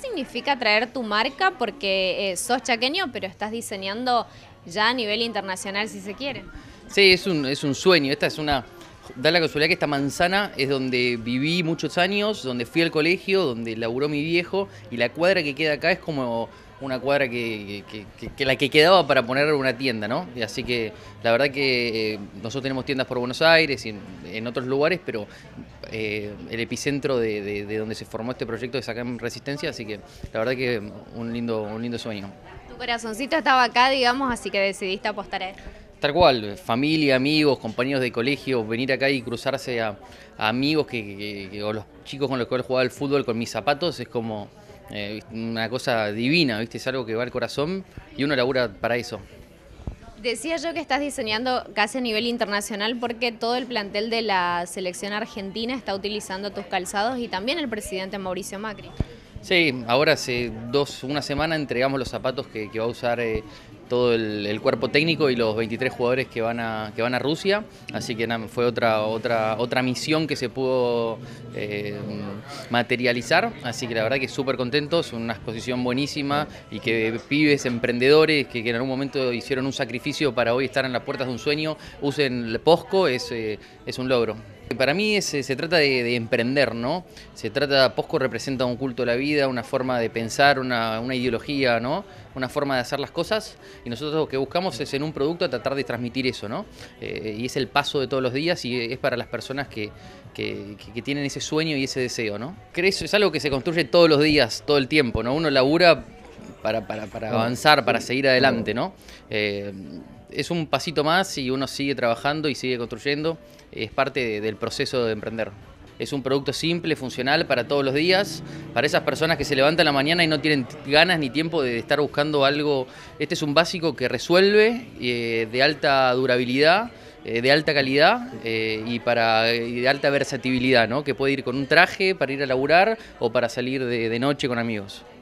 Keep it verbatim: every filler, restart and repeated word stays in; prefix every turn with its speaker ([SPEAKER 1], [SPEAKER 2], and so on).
[SPEAKER 1] significa traer tu marca? Porque eh, sos chaqueño, pero estás diseñando ya a nivel internacional, si se quiere.
[SPEAKER 2] Sí, es un, es un sueño. Esta es una. Da la casualidad que esta manzana es donde viví muchos años, donde fui al colegio, donde laburó mi viejo, y la cuadra que queda acá es como una cuadra que, que, que, que la que quedaba para poner una tienda, ¿no? Y así que la verdad que eh, nosotros tenemos tiendas por Buenos Aires y en, en otros lugares, pero eh, el epicentro de, de, de donde se formó este proyecto es acá en Resistencia, así que la verdad que un lindo, un lindo sueño.
[SPEAKER 1] Tu corazoncito estaba acá, digamos, así que decidiste apostar a esto.
[SPEAKER 2] Tal cual, familia, amigos, compañeros de colegio, venir acá y cruzarse a, a amigos que, que- que- o los chicos con los cuales jugaba al fútbol con mis zapatos es como eh, una cosa divina, ¿viste? Es algo que va al corazón y uno labura para eso.
[SPEAKER 1] Decía yo que estás diseñando casi a nivel internacional porque todo el plantel de la selección argentina está utilizando tus calzados y también el presidente Mauricio Macri.
[SPEAKER 2] Sí, ahora hace dos, una semana entregamos los zapatos que, que va a usar eh, todo el, el cuerpo técnico y los veintitrés jugadores que van a, que van a Rusia, así que nada, fue otra, otra, otra misión que se pudo eh, materializar, así que la verdad que súper contentos, una exposición buenísima y que pibes, emprendedores que, que en algún momento hicieron un sacrificio para hoy estar en las puertas de un sueño, usen el Posco, es, eh, es un logro. Para mí es, se trata de, de emprender, ¿no? Se trata, Posco representa un culto a la vida, una forma de pensar, una, una ideología, ¿no? Una forma de hacer las cosas y nosotros lo que buscamos es en un producto tratar de transmitir eso, ¿no? Eh, y es el paso de todos los días y es para las personas que, que, que tienen ese sueño y ese deseo, ¿no? Creo es algo que se construye todos los días, todo el tiempo, ¿no? Uno labura para, para, para avanzar, para seguir adelante, ¿no? Eh, es un pasito más y uno sigue trabajando y sigue construyendo, es parte de, del proceso de emprender. Es un producto simple, funcional para todos los días, para esas personas que se levantan a la mañana y no tienen ganas ni tiempo de estar buscando algo. Este es un básico que resuelve, eh, de alta durabilidad, eh, de alta calidad eh, y, para, y de alta versatilidad, ¿no? Que puede ir con un traje para ir a laburar o para salir de, de noche con amigos.